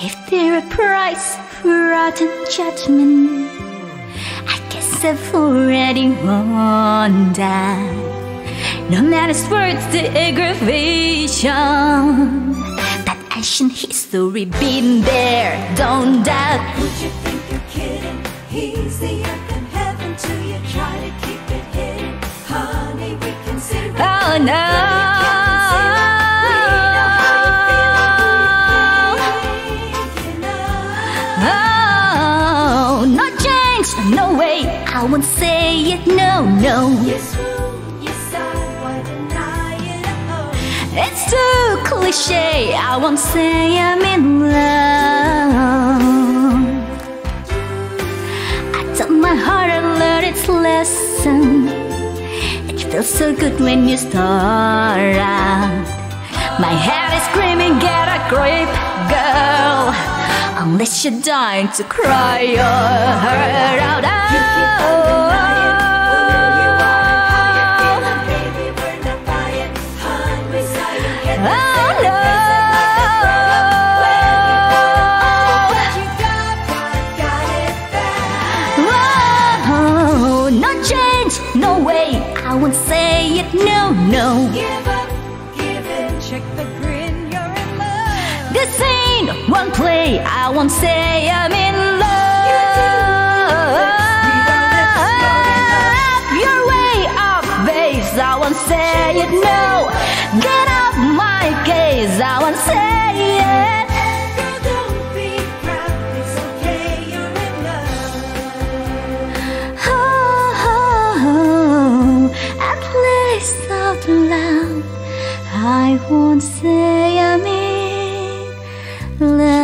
If there a price for rotten judgment, I guess I've already won that. No matter words, the aggravation, that ancient history been there, don't doubt. Would you think you're kidding? He's the earth and heaven till you try to keep it hidden. Honey, we can see right Oh no, oh, no change, no way, I won't say it, no, no. yes, room, yes, I why deny it? Oh, It's too cliche, I won't say I'm in love. I told my heart I learned its lesson. It feels so good when you start out. My head is screaming, get a grip, girl, unless you're dying to cry your heart out. Oh no, whoa, no change, no way, I won't say it, no, no. give up, give in, check the grin, you're in love. This ain't one play, I won't say I'm in love. You're way off base, I won't say it, no. Get off my case, I won't say it. Girl, don't be proud, it's okay, you're in love. Oh, at least out loud, I won't say I'm in love.